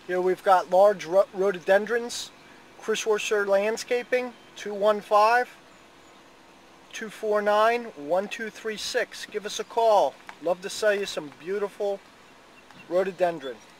Here we've got large rhododendrons. Chris Worcester Landscaping, 215-249-1236. Give us a call. Love to sell you some beautiful rhododendron.